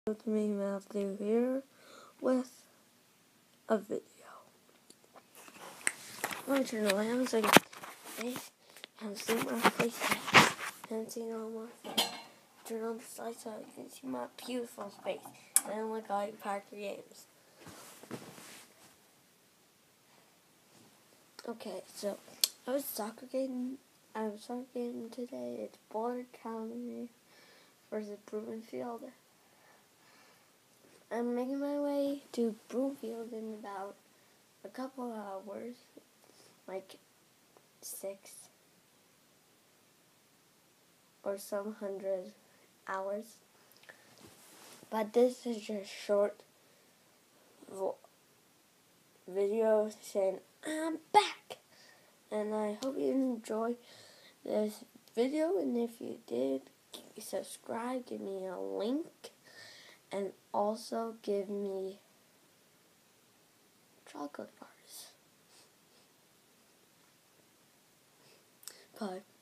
With me, Matthew, here with a video. I'm going to turn around so you can see my face and see all my face. Turn on the side so you can see my beautiful face. And look how you pack your games. Okay, so I was soccer game today. It's Boulder County versus Broomfield. I'm making my way to Broomfield in about a couple hours, like 6 or some 100 hours. But this is just short video saying I'm back, and I hope you enjoy this video. And if you did, subscribe, give me a link. And also give me chocolate bars. Bye.